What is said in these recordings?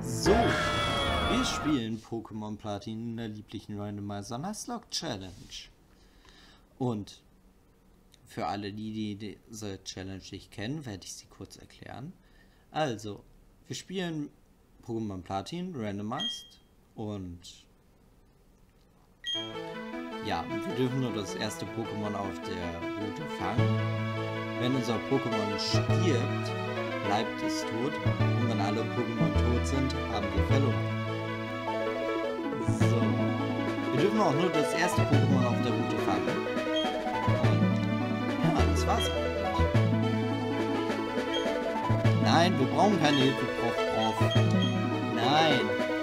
So, wir spielen Pokémon Platin in der lieblichen Randomizer Nuzlocke Challenge. Und für alle, die diese Challenge nicht kennen, werde ich sie kurz erklären. Also, wir spielen Pokémon Platin Randomized und ja, wir dürfen nur das erste Pokémon auf der Route fangen. Wenn unser Pokémon stirbt, bleibt es tot, und wenn alle Pokémon tot sind, haben wir verloren. So, wir dürfen auch nur das erste Pokémon auf der Route fangen. Und ja, das war's eigentlich. Nein, wir brauchen keine Hilfe, Prof. Nein.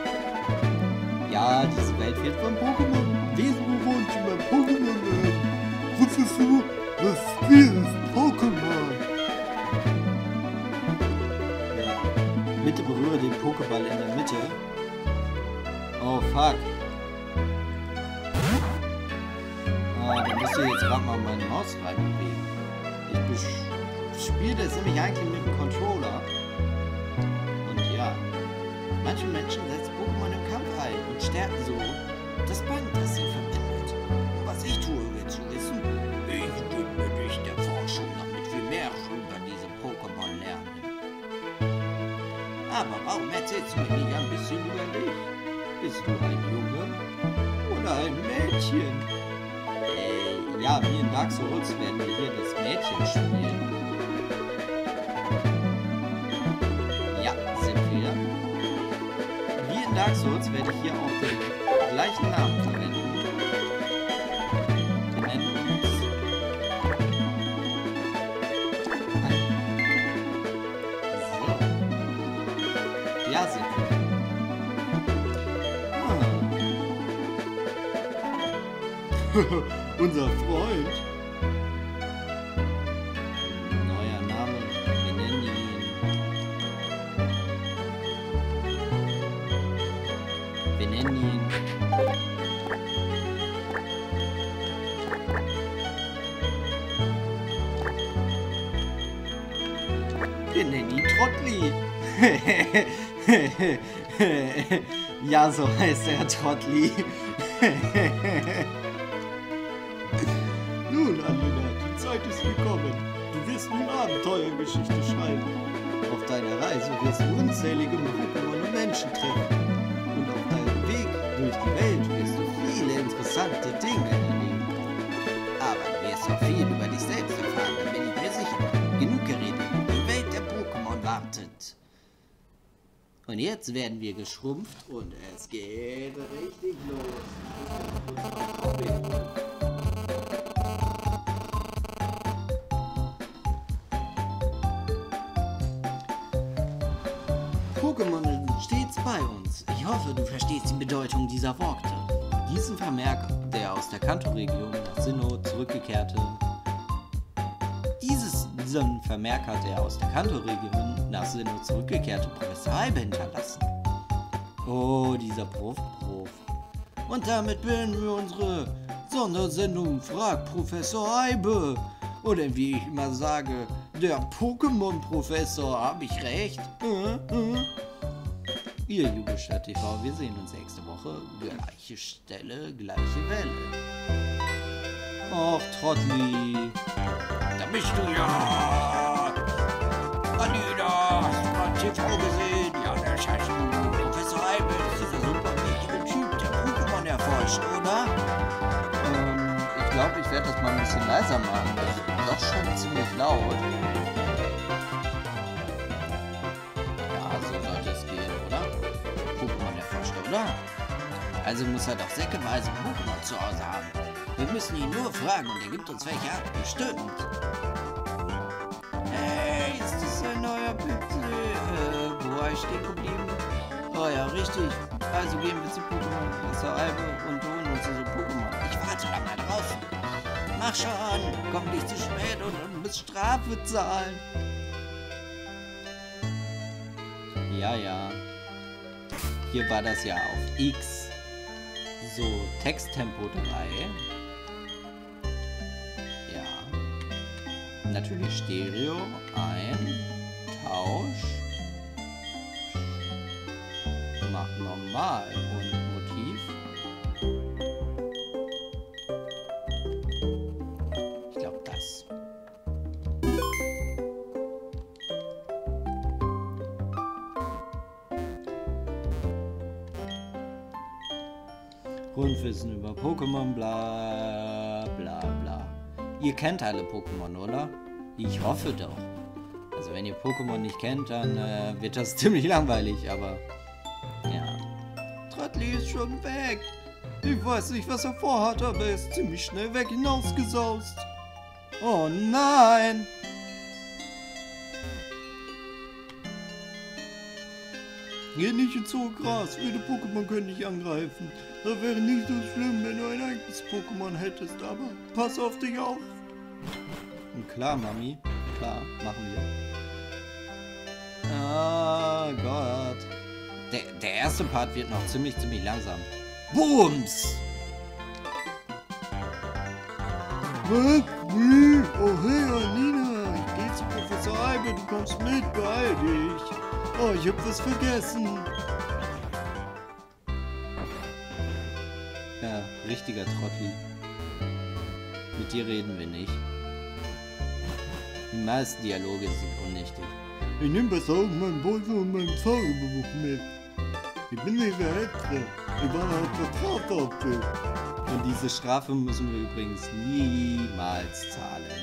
Ja, diese Welt wird von Pokémon Wesenbewohnt über Pokémon. Professor, was ist Pokémon? Ja. Bitte berühre den Pokéball in der Mitte. Oh fuck. Ah, da müsst ihr jetzt gerade mal meine Maus reinbewegen. Ich spiele das nämlich eigentlich mit dem Controller. Und ja, manche Menschen setzen Pokémon im Kampf ein und stärken so das Band, das sie verbindet. Und was ich tue, willst du wissen? Ich widme dich der Forschung, damit wir mehr über diese Pokémon lernen. Aber warum erzählst du mir nicht ein bisschen über dich? Bist du ein Junge oder ein Mädchen? Ja, wie in Dark Souls werden wir hier das Mädchen spielen. Ja, sind wir. Wie in Dark Souls werde ich hier auch den gleichen Namen verwenden. Wir nennen uns so. Ja, sind wir. Unser Freund. Neuer Name. Wir nennen ihn. Wir nennen ihn Trottli. Ja, so heißt er, Trottli. Nun, Alina, die Zeit ist gekommen. Du wirst nun Abenteuergeschichte schreiben. Auf deiner Reise wirst du unzählige Pokémon und Menschen treffen. Und auf deinem Weg durch die Welt wirst du viele interessante Dinge erleben. Aber du wirst auch viel über dich selbst erfahren, da bin ich mir sicher. Genug geredet, die Welt der Pokémon wartet. Und jetzt werden wir geschrumpft und es geht richtig los. Pokémon sind stets bei uns. Ich hoffe, du verstehst die Bedeutung dieser Worte. Diesen Vermerker, der aus der Kanto-Region nach Sinnoh zurückgekehrte. Diesen Vermerker, der aus der Kanto-Region nach Sinnoh zurückgekehrte Professor Aibe hinterlassen. Oh, dieser Prof. Und damit beenden wir unsere Sondersendung Frag Professor Aibe. Oder wie ich immer sage, der Pokémon-Professor, habe ich recht? Ihr Jugendstadt TV, wir sehen uns nächste Woche. Gleiche Stelle, gleiche Welle. Och, Trottli. Da bist du ja. Alina, hast du gerade TV gesehen? Ja, der Scheiße. Professor Aibe ist dieser super wichtige Typ, der Pokémon erforscht, oder? Ich glaube, ich werde das mal ein bisschen leiser machen. Das ist doch schon ziemlich laut. Ja, so sollte es gehen, oder? Pokémon erforscht, oder? Also muss er doch säckeweise Pokémon zu Hause haben. Wir müssen ihn nur fragen und er gibt uns welche ab. Bestimmt. Hey, ist das ein neuer Pixel? Wo war ich stehen geblieben? Oh ja, richtig. Also gehen wir zu Pokémon Professor Aibe und holen uns diese Pokémon. Ich warte da mal draußen. Mach schon. Komm nicht zu spät und du musst Strafe zahlen. Ja. Hier war das ja auf X. So, Texttempo 3. Ja. Natürlich Stereo. Ein. Tausch. normal. Und Motiv? Ich glaube das. Grundwissen über Pokémon, bla bla bla. Ihr kennt alle Pokémon, oder? Ich hoffe doch. Also wenn ihr Pokémon nicht kennt, dann wird das ziemlich langweilig, aber ja. Trottli ist schon weg. Ich weiß nicht, was er vorhat, aber er ist ziemlich schnell weg hinausgesaust. Oh nein! Geh nicht ins hohe Gras, wilde Pokémon können dich angreifen. Das wäre nicht so schlimm, wenn du ein eigenes Pokémon hättest, aber pass auf dich auf. Und klar, Mami, klar, machen wir. Oh Gott. Der erste Part wird noch ziemlich langsam. Booms! Was? Wie? Oh hey, Alina, ich geh zu Professor Albe, du kommst mit, beeil dich. Oh, ich hab was vergessen. Ja, richtiger Trottel. Mit dir reden wir nicht. Die meisten Dialoge sind unnichtig. Ich nehme besser auch meinen Beutel und meinen Zauberbuch mit. Ich bin nicht der Hexe. Ich war halt vertraut auf dich. Und diese Strafe müssen wir übrigens niemals zahlen.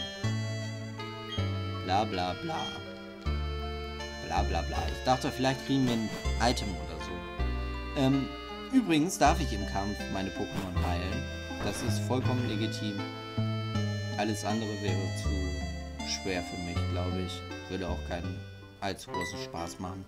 Bla bla bla. Bla bla bla. Ich dachte, vielleicht kriegen wir ein Item oder so. Übrigens darf ich im Kampf meine Pokémon heilen. Das ist vollkommen legitim. Alles andere wäre zu schwer für mich, glaube ich. Würde auch keinen allzu großen Spaß machen.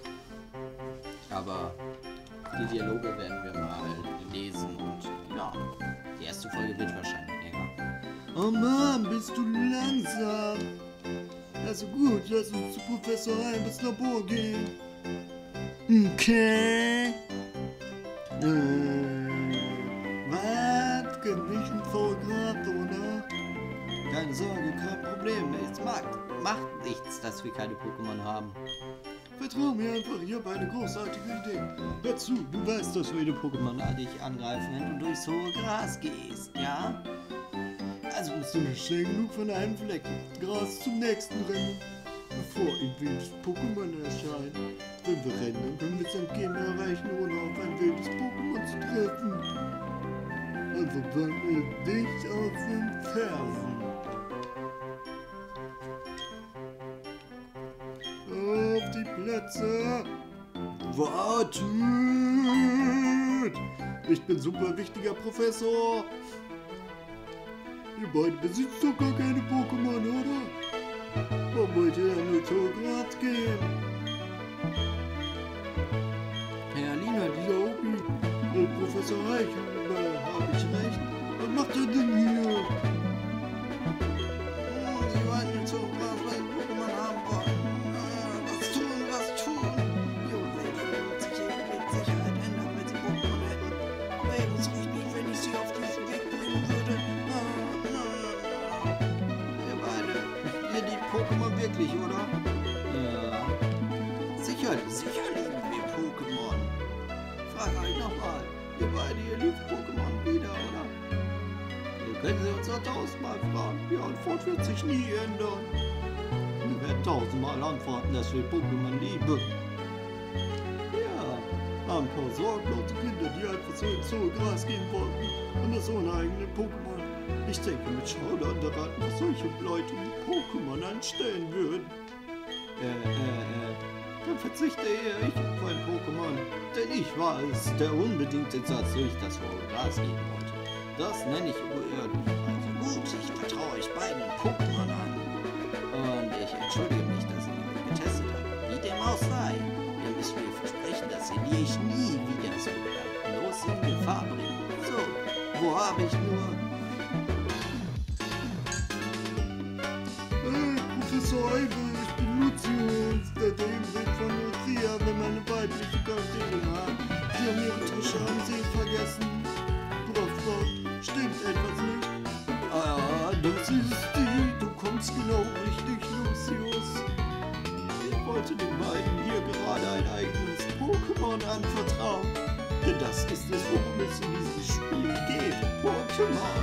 Aber die Dialoge werden wir mal lesen und ja, die erste Folge wird wahrscheinlich länger. Oh Mann, bist du langsam? Also gut, lass uns zu Professor Albes Labor gehen. Okay. Was? Kann nicht ein Fotograf, oder? Keine Sorge, kein Problem. Es macht nichts, dass wir keine Pokémon haben. Vertrau mir einfach, ich habe eine großartige Idee. Hör zu, du weißt, dass viele Pokémon dich angreifen, wenn du durchs hohe Gras gehst, ja? Also musst du nicht schnell genug von einem Fleck Gras zum nächsten rennen, bevor ein wildes Pokémon erscheint. Wenn wir rennen, dann können wir St. Gema erreichen, ohne auf ein wildes Pokémon zu treffen. Also bleiben wir dicht auf den Fersen. Auf die Plätze! Wartet! Ich bin super wichtiger Professor! Ihr beide besitzt doch gar keine Pokémon, oder? Warum wollt ihr denn nur zu Graz gehen? Herr Alina, dieser Opi, Professor Reich, habe ich recht? Was macht er denn hier? Sie wollen nur zu Graz, weil sie Pokémon haben wollen. Was tun? Ihre Welt würde sich mit Sicherheit ändern, wenn sie Pokémon hätten. Wäre es richtig, wenn ich sie auf diesen Weg bringen würde? Ihr liebt Pokémon wirklich, oder? Ja. Sicher lieben wir Pokémon. Frag euch nochmal. Ihr beide, ihr liebt Pokémon wieder, oder? Ihr könnt sie uns auch 1000-mal fragen. Die Antwort wird sich nie ändern. Wir werden 1000-mal antworten, dass wir Pokémon lieben. Ja, ein paar sorglose Kinder, die einfach so ins hohe Gras gehen wollten. Und das ohne eigene Pokémon. Ich denke mit Schaudern daran, was solche Leute mit Pokémon anstellen würden. Dann verzichte ich auf ein Pokémon. Denn ich war es, der unbedingt jetzt durch das hohe Gras gehen wollte. Das nenne ich urirdisch. Also gut, ich vertraue euch beiden Pokémon an. Und ich entschuldige mich, dass ich euch getestet habe. Wie dem auch sei. Ihr müsst mir versprechen, dass ihr mich nie wieder so gedankenlos in Gefahr bringt. So, wo habe ich nur... Professor Albe, ich bin Lucius, der Dämon von Lucia, wenn meine weibliche Gattin haben. Sie haben ihre Tasche am See vergessen. Frau, stimmt etwas nicht? Ah, das ist die. Du kommst genau richtig, Lucius. Ich wollte den beiden hier gerade ein eigenes Pokémon anvertrauen. Denn das ist es, worum es in diesem Spiel geht. Pokémon.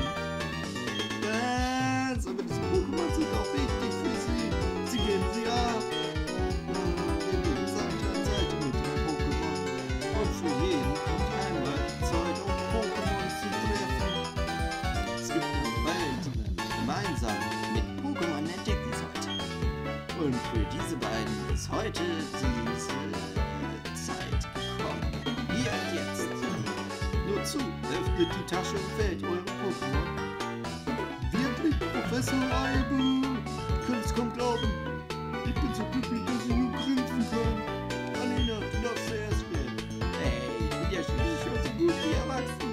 Aber diese Pokémon sind auch wichtig für sie. Sie geben sie ab. Wir leben Seite an Seite mit den Pokémon. Und für jeden kommt einmal die Zeit, um Pokémon zu treffen. Es gibt eine Welt, die man gemeinsam mit Pokémon entdecken sollte. Und für diese beiden ist heute diese Zeit gekommen. Hier und jetzt. Nur zu, öffnet die Tasche und wählt eure Pokémon. Wirklich, Professor Aibe? Ich kann es kaum glauben. Ich bin so glücklich, dass ich nur grinsen kann. Alina, du darfst zuerst werden. Hey, ich bin ja schließlich schon so gut wie erwachsen.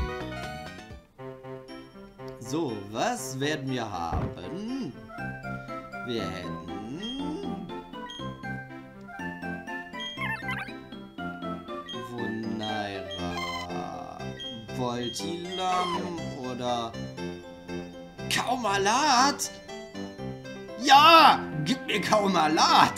So, was werden wir haben? Wir hätten Vunaira, Voltilam oder Kaumalat? Ja! Gib mir Kaumalat!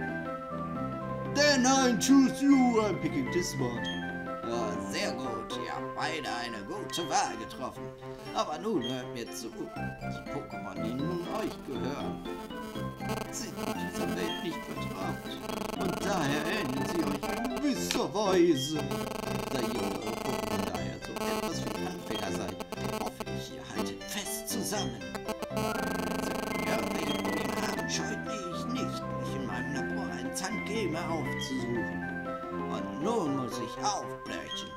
Then I choose you, I'm picking this one. Ja, sehr gut. Ihr habt beide eine gute Wahl getroffen. Aber nun hört mir zu. Die Pokémon, die nun euch gehören, sind in dieser Welt nicht vertraut. Und daher ähneln sie euch in gewisser Weise. Da ihr eure Pokémon daher so etwas wie Anfänger seid, hoffe ich, ihr haltet fest zusammen. Sollten wir irgendwelche Probleme haben, scheut mich nicht, mich in meinem Labor einen Zandgamer aufzusuchen. Und nun muss ich aufbrechen.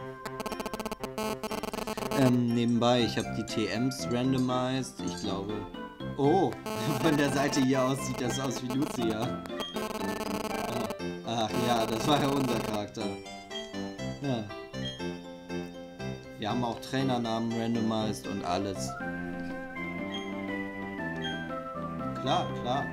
Nebenbei, ich habe die TMs randomized. Ich glaube... Oh, von der Seite hier aus sieht das aus wie Lucia. Ach ja, das war ja unser Charakter. Ja. Wir haben auch Trainernamen randomized und alles. Klar, klar.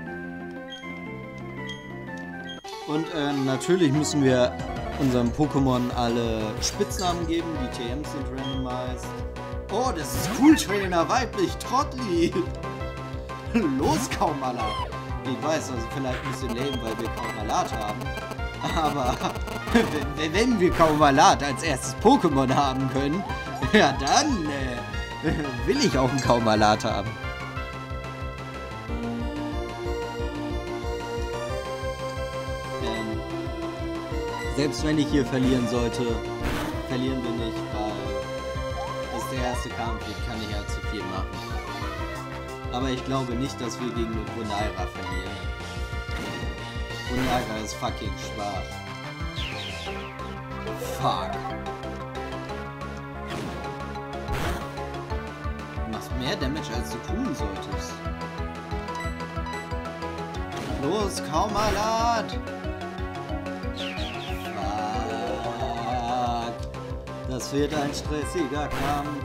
Und natürlich müssen wir unserem Pokémon alle Spitznamen geben. Die TMs sind randomized. Oh, das ist cool, Trainer, weiblich, Trottli. Los, Kaumalat. Ich weiß, also vielleicht ein bisschen lame, weil wir Kaumalat haben. Aber wenn wir Kaumalat als erstes Pokémon haben können, ja dann will ich auch einen Kaumalat haben. Selbst wenn ich hier verlieren sollte, verlieren wir nicht, weil das ist der erste Kampf, ich kann nicht allzu viel machen. Aber ich glaube nicht, dass wir gegen eine Vunaira verlieren. Vunaira ist fucking schwach. Fuck. Du machst mehr Damage, als du tun solltest. Los, Kaumalat! Das wird ein stressiger Kampf.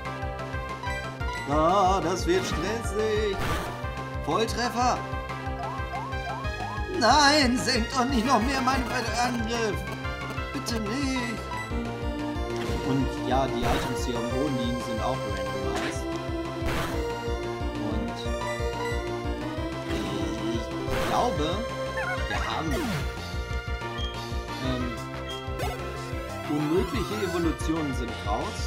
Ah, das wird stressig. Volltreffer. Nein, senkt doch nicht noch mehr meinen Angriff. Bitte nicht. Und ja, die Items, die am Boden liegen, sind auch randomized. Und ich glaube, wir haben unmögliche Evolutionen sind raus.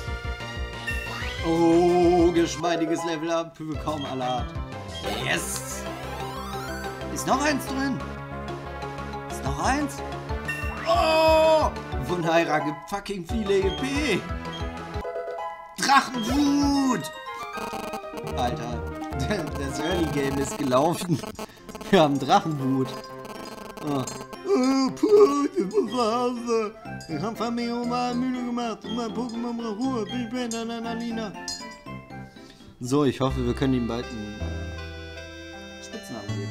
Oh, geschmeidiges Level-Up für Kaumalat. Yes! Ist noch eins drin? Ist noch eins? Oh! Vunaira gibt fucking viele EP. Drachenwut! Alter, das Early Game ist gelaufen. Wir haben Drachenwut. Oh. Ich habe mir mal Mühe gemacht und mein Pokémon braucht Ruhe. Ich bin an Alina. So, ich hoffe, wir können ihm bald einen Spitznamen geben.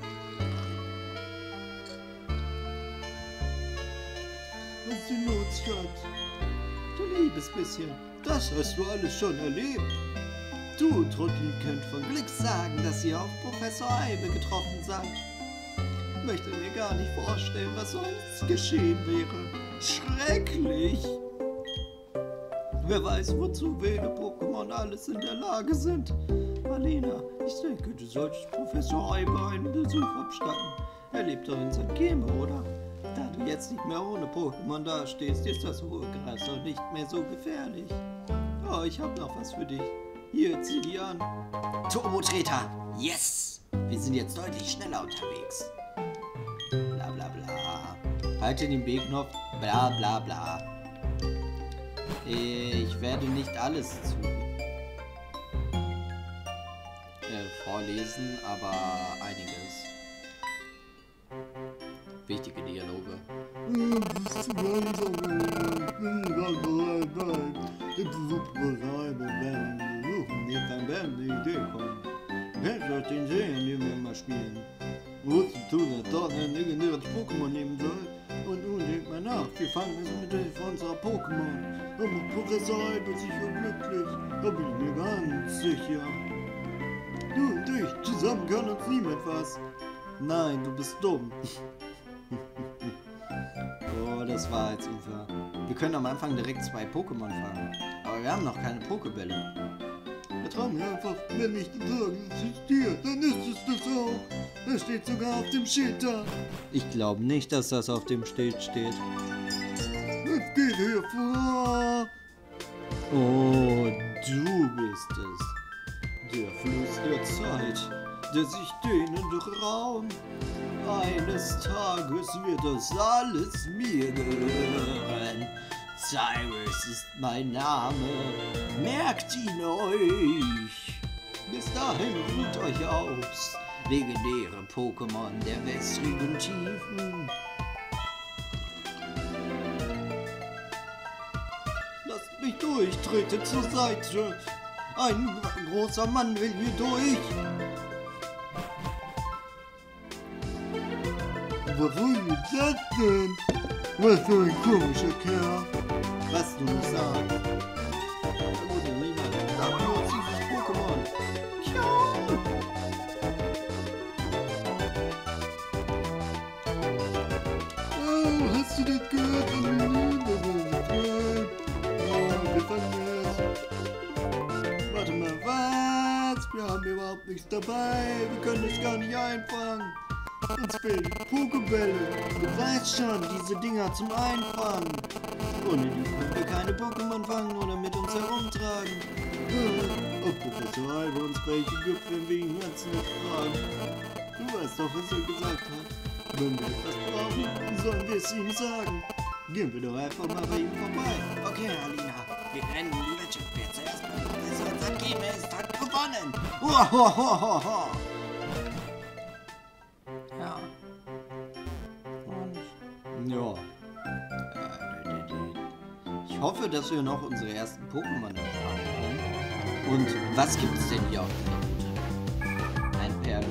Was ist denn los, Schatz? Du liebes bisschen, das hast du alles schon erlebt. Du und Trottel könnt von Glück sagen, dass ihr auf Professor Aibe getroffen seid. Ich möchte mir gar nicht vorstellen, was sonst geschehen wäre. Schrecklich! Wer weiß, wozu wilde Pokémon alles in der Lage sind. Marlena, ich denke, du solltest Professor Aibe einen Besuch abstatten. Er lebt doch in St. Geme, oder? Da du jetzt nicht mehr ohne Pokémon dastehst, ist das Urgras doch nicht mehr so gefährlich. Oh, ich hab noch was für dich. Hier, zieh die an. Turbotreter! Yes! Wir sind jetzt deutlich schneller unterwegs. Bla bla bla. Halte den B-Knopf. Bla bla bla. Ich werde nicht alles vorlesen, aber einiges. Wichtige Dialoge. Jetzt ein Band eine Idee kommen. Wer wird den sehen, den wir mal spielen? Wozu tun, dass dort ein legendäres Pokémon nehmen soll? Und nun denkt mal nach, wir fangen es mit Hilfe unserer Pokémon. Und mit Professor Albe sicher glücklich, da bin ich mir ganz sicher. Du und ich, zusammen kann uns niemand was. Nein, du bist dumm. Oh, das war jetzt Ufer. Wir können am Anfang direkt 2 Pokémon fangen. Aber wir haben noch keine Pokébälle. Vertrau mir einfach, wenn ich dir sage, es existiert, dann ist es das auch. Das steht sogar auf dem Schild da. Ich glaube nicht, dass das auf dem Schild steht. Es geht hier vor. Oh, du bist es. Der Fluss der Zeit, der sich dehnende Raum. Eines Tages wird das alles mir gehören. Cyrus ist mein Name, merkt ihn euch. Bis dahin ruht euch aus, legendäre Pokémon der wässrigen Tiefen. Lasst mich durch, trete zur Seite. Ein großer Mann will hier durch. Warum ist das denn? Was für ein komischer Kerl. Was du nicht sagst. Na gut, Lina, sag nur dieses Pokémon. Oh, hast du das gehört? Oh, wir fangen es. Warte mal, was? Wir haben überhaupt nichts dabei. Wir können es gar nicht einfangen. Uns fehlen die Pokébälle. Du weißt schon, diese Dinger zum Einfangen. Ohne die können wir keine Pokémon fangen oder mit uns herumtragen. Ob Professor Albe uns welche gibt, wenn wir ihn ganz nicht fragen. Du weißt doch, was er gesagt hat. Wenn wir etwas brauchen, sollen wir es ihm sagen. Gehen wir doch einfach mal bei ihm vorbei. Okay, Alina, wir rennen in die Wette. Wer zuerst bei Professor Zakeme ist, hat gewonnen. Uahohoho. Ja. Und ja. Ich hoffe, dass wir noch unsere ersten Pokémon erfahren können. Und was gibt es denn hier auf der Route? Ein Perl.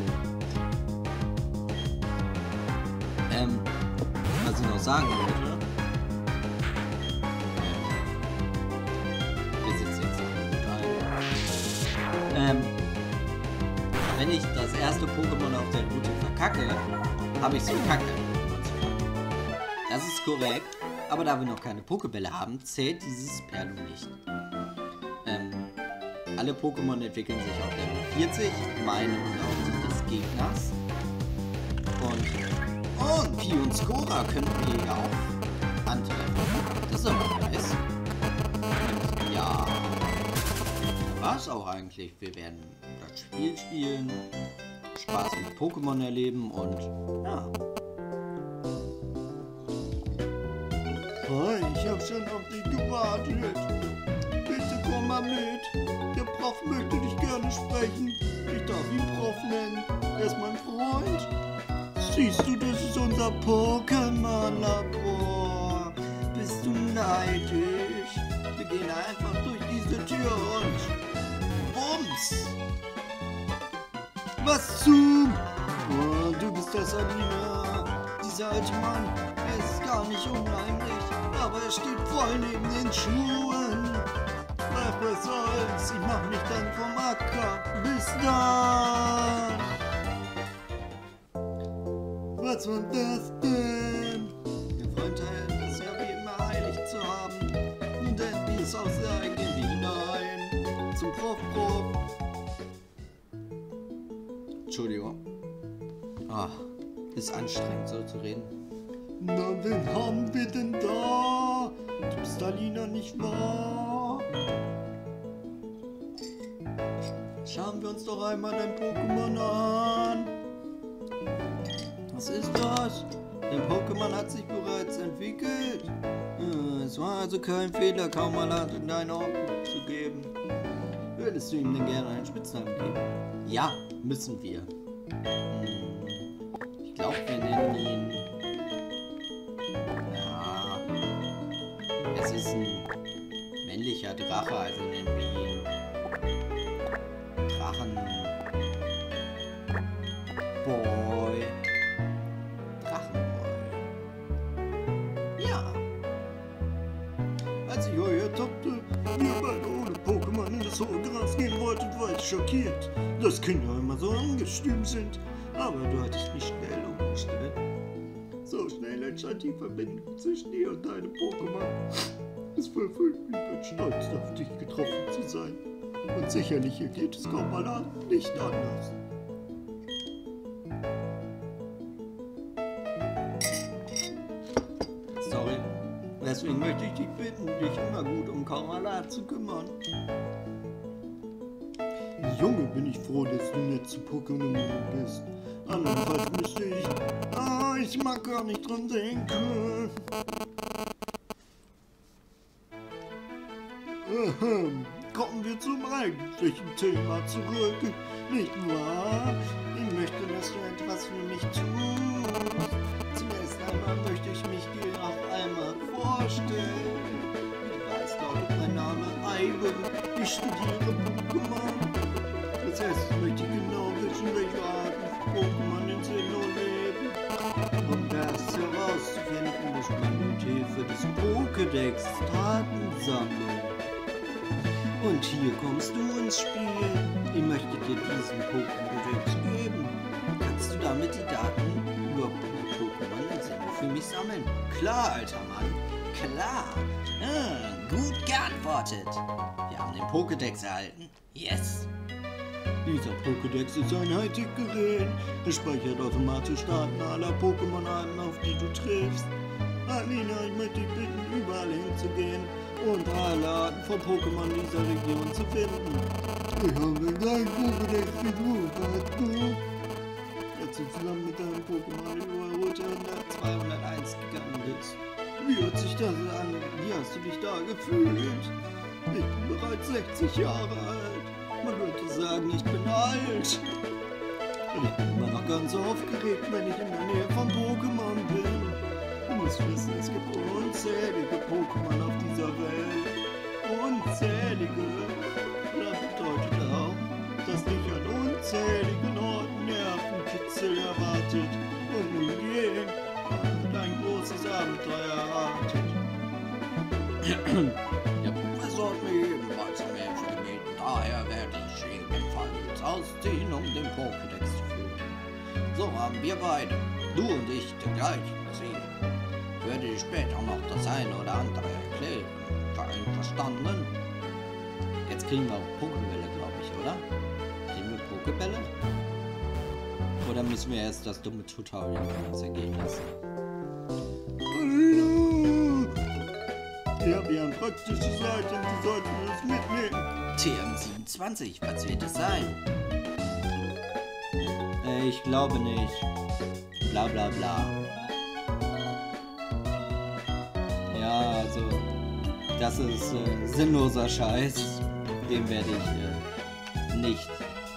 Was ich noch sagen wollte. Wir sitzen jetzt gut ein. Wenn ich das erste Pokémon auf der Route verkacke, habe ich so Kacke. Das ist korrekt, aber da wir noch keine Pokébälle haben, zählt dieses Perlu nicht. Alle Pokémon entwickeln sich auf Level 40, meine und auch die des Gegners. Und Pi und Skora können wir ja auch antreffen. Das ist aber nice. Ja, war es auch eigentlich. Wir werden das Spiel spielen, Spaß mit Pokémon erleben und ja. Hi, ich hab schon auf dich gewartet. Bitte komm mal mit. Der Prof möchte dich gerne sprechen. Ich darf ihn Prof nennen. Er ist mein Freund. Siehst du, das ist unser Pokémon-Labor. Bist du neidisch? Wir gehen einfach durch diese Tür und bums. Was zum? Oh, du bist das, Alina. Dieser alte Mann, er ist gar nicht unheimlich, aber er steht voll neben den Schuhen. Was soll's, ich mach mich dann vom Acker. Bis dann. Was war das denn? Der Freund hält es ja wie immer heilig zu haben. Denn wie es aus der eigenen hinein. Zum Prof. Entschuldigung. Ach, ist anstrengend so zu reden. Na, wen haben wir denn da? Du bist Alina, nicht wahr? Schauen wir uns doch einmal dein Pokémon an. Was ist das? Dein Pokémon hat sich bereits entwickelt. Es war also kein Fehler, Kaumalat in deine Obhut zu geben. Würdest du ihm denn gerne einen Spitznamen geben? Ja, müssen wir. Ich glaube, wir nennen ihn... Ja... Es ist ein männlicher Drache, also nennen wir ihn... Drachenboy. Ja. Als ich euch ertappte, wie ihr beide ohne Pokémon in das hohe Gras gehen wolltet, war ich schockiert, dass Kinder immer so angestüm sind. Aber du hattest mich schnell umgestellt. So schnell entstand die Verbindung zwischen dir und deinem Pokémon. Es verfüllt mich mit Stolz, auf dich getroffen zu sein. Und sicherlich hier geht es Kaumalat nicht anders. Sorry, deswegen möchte ich dich bitten, dich immer gut um Kaumalat zu kümmern. Junge, bin ich froh, dass du nett zu Pokémon bist. Andernfalls müsste ich... ich mag gar nicht dran denken. Kommen wir zum eigentlichen Thema zurück, nicht wahr? Ich möchte, dass du etwas für mich tust. Zunächst einmal möchte ich mich dir auch einmal vorstellen. Wie du weißt, lautet mein Name Ivan. Ich studiere Pokémon. Das heißt, ich möchte genau wissen, welche Arten von Pokémon in Sinnoh leben. Um das herauszufinden, muss man mit Hilfe des Pokédex-Datensammlung. Und hier kommst du ins Spiel. Ich möchte dir diesen Pokédex geben. Kannst du damit die Daten über Pokémon in Sinnoh für mich sammeln? Klar, alter Mann. Klar. Gut geantwortet. Wir haben den Pokédex erhalten. Yes. Dieser Pokédex ist ein Hightech-Gerät. Er speichert automatisch Daten aller Pokémon-Arten, auf die du triffst. Alina, ich möchte dich bitten, überall hinzugehen und alle Arten von Pokémon dieser Region zu finden. Ich habe gleich Pokédex gesucht, du. Als du zusammen mit deinem Pokémon über Route 201 gegangen bist. Wie hört sich das an? Wie hast du dich da gefühlt? Ich bin bereits 60 Jahre alt. Man könnte sagen, ich bin alt. Und ich bin immer noch ganz aufgeregt, wenn ich in der Nähe von Pokémon bin. Du musst wissen, es gibt unzählige Pokémon auf dieser Welt. Unzählige. Das bedeutet auch, dass dich an unzähligen Orten Nervenkitzel erwartet. Und nun geh, dein großes Abenteuer erwartet. Der Professor hat mir ebenfalls um Hilfe gebeten. Daher werde ich ebenfalls ausziehen, um den Pokédex zu führen. So haben wir beide, du und ich, den gleichen Ziel. Ich werde dir später noch das eine oder andere erklären. Verstanden? Jetzt kriegen wir auch Pokébälle, glaube ich, oder? Kriegen wir Pokébälle? Oder müssen wir erst das dumme Tutorial von uns ergehen lassen? Ich habe hier ein praktisches Item, die sollten wir uns mitnehmen. TM27, was wird es sein? Ich glaube nicht. Bla bla bla. Ja, also, das ist sinnloser Scheiß. Den werde ich nicht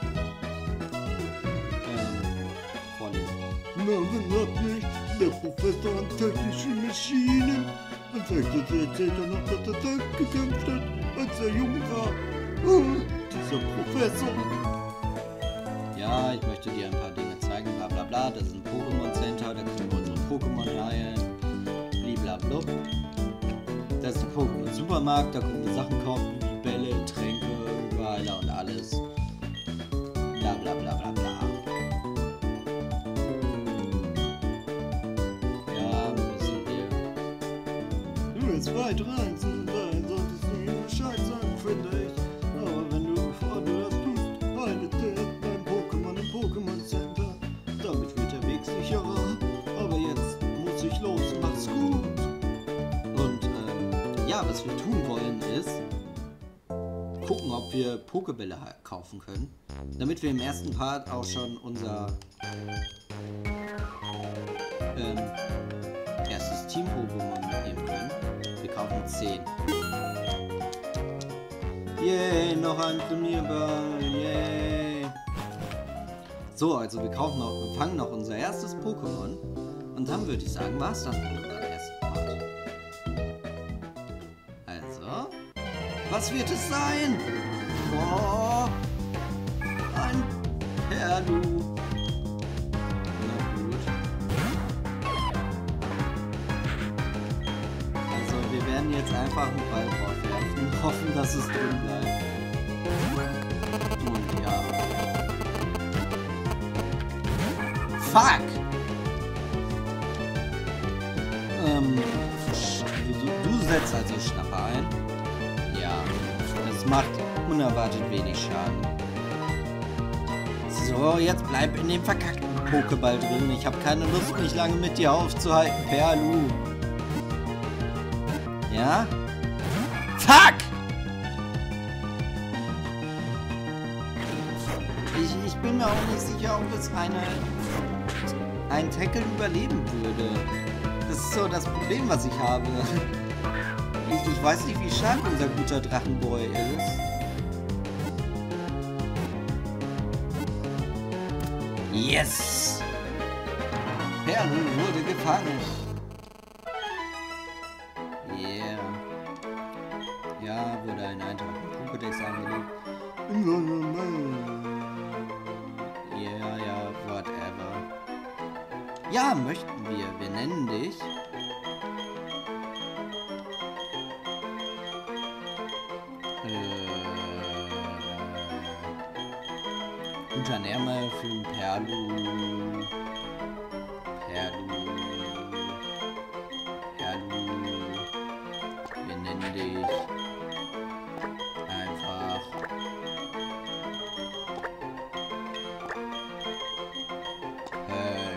vorlesen. Nein, nicht. Der Professor an technischen Maschinen. Und vielleicht erzählt er noch, dass er Tag gekämpft hat, als er jung war. Dieser Professor. Ja, ich möchte dir ein paar Dinge zeigen, bla bla bla. Das ist ein Pokémon Center, da können wir unsere Pokémon heilen. Bliblablub. Das ist der Pokémon Supermarkt, da können wir Sachen kaufen, wie Bälle, Tränke, Überheiler und alles. Bla bla bla bla bla. Ja, müssen wir. Du willst weit rein, dahin solltest du ihm Bescheid sagen, finde ich. Aber wenn du, bevor du das tust, heilet dein Pokémon im Pokémon Center. Damit wird der Weg sicherer. Aber jetzt muss ich los. ja, was wir tun wollen ist gucken, ob wir Pokebälle kaufen können, damit wir im ersten Part auch schon unser erstes Team-Pokémon mitnehmen können. Wir kaufen 10. Yay, noch ein Trainierbar. Yay. So, also wir fangen noch unser erstes Pokémon. Und dann würde ich sagen, war es das mit unserem ersten Part. Also, was wird es sein? Oh, ein Perlu. Na gut. Also, wir werden jetzt einfach einen Ball draufwerfen und hoffen, dass es drin bleibt. Und ja. Fuck! Du setzt also Schnapper ein. Ja, das macht unerwartet wenig Schaden. So, jetzt bleib in dem verkackten Pokéball drin. Ich habe keine Lust, mich lange mit dir aufzuhalten, Perlu. Ja? Fuck! Ich bin mir auch nicht sicher, ob es ein Tackle überleben würde. Das ist so das Problem, was ich habe. Ich weiß nicht, wie stark unser guter Drachenboy ist. Yes! Perlu wurde gefangen. Yeah. Ja, wurde ein Eintrag im Pokédex angelegt. Ja, whatever. Ja, möchten wir. Wir nennen dich Unternehmer für ein Perlu. Wir nennen dich einfach Pearl.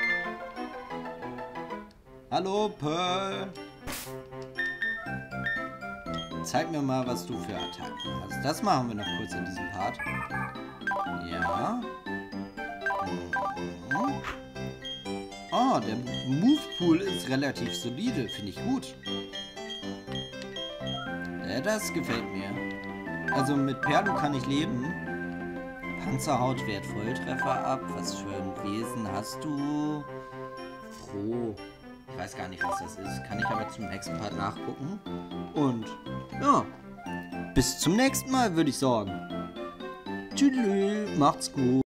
Hallo Pearl. Zeig mir mal, was du für Attacken hast. Das machen wir noch kurz in diesem Part. Ja. Oh, der Move Pool ist relativ solide. Finde ich gut. Ja, das gefällt mir. Also mit Perlu kann ich leben. Panzerhaut wehrt Volltreffer ab. Was für ein Wesen hast du? Froh. Ich weiß gar nicht, was das ist. Kann ich aber zum nächsten Part nachgucken. Und ja, bis zum nächsten Mal, würde ich sagen. Tschüss, macht's gut.